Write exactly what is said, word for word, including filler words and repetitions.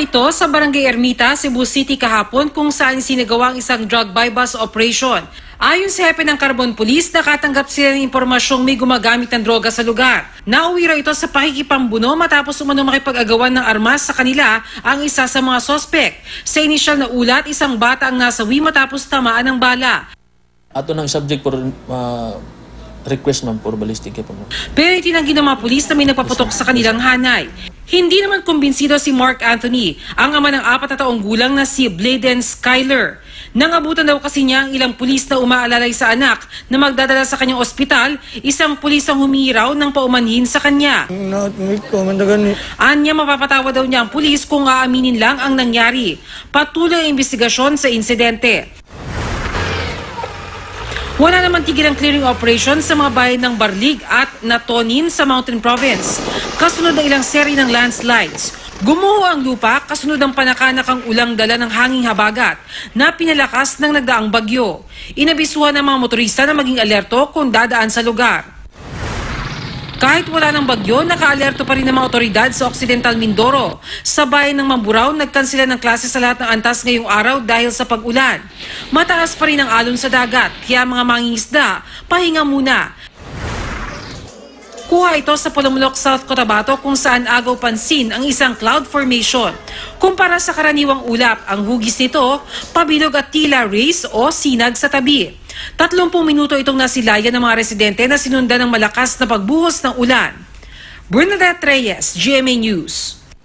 Kuha ito sa Barangay Ermita, Cebu City kahapon kung saan sinagawa ang isang drug bypass operation. Ayon sa hepe ng Carbon Police, nakatanggap sila ng impormasyong may gumagamit ng droga sa lugar. Nauwi raw ito sa pakikipambuno matapos umano makipag-agawan ng armas sa kanila ang isa sa mga sospek. Sa inisyal na ulat, isang bata ang nasawi matapos tamaan ng bala. Ato ng subject for uh, request ma'am for ballistic po. Pero itinanggi ng mga pulis na may nagpaputok sa kanilang hanay. Hindi naman kumbinsido si Mark Anthony, ang ama ng apat na taong gulang na si Bladen Skyler. Nangabutan daw kasi niya ang ilang pulis na umaalalay sa anak na magdadala sa kanyang ospital, isang pulis ang humihiraw ng paumanhin sa kanya. Anya mapapatawa daw niya ang pulis kung aaminin lang ang nangyari. Patuloy ang investigasyon sa insidente. Wala naman tigil ang clearing operation sa mga bayan ng Barlig at Natonin sa Mountain Province. Kasunod ng ilang seri ng landslides. Gumuho ang lupa kasunod ng panakanakang ulang dala ng hanging habagat na pinalakas ng nagdaang bagyo. Inabisuhan ng mga motorista na maging alerto kung dadaan sa lugar. Kahit wala ng bagyo, naka-alerto pa rin ng mga otoridad sa Occidental Mindoro. Sa bayan ng Mamburao, nagkansela ng klase sa lahat ng antas ngayong araw dahil sa pag-ulan. Mataas pa rin ang alon sa dagat, kaya mga mangingisda, pahinga muna. Kuha ito sa Pulumulok, South Cotabato kung saan agaw pansin ang isang cloud formation. Kumpara sa karaniwang ulap, ang hugis nito, pabilog at tila rays o sinag sa tabi. Tatlumpung minuto itong nasilayan ng mga residente na sinundan ng malakas na pagbuhos ng ulan. Bernadette Reyes, G M A News.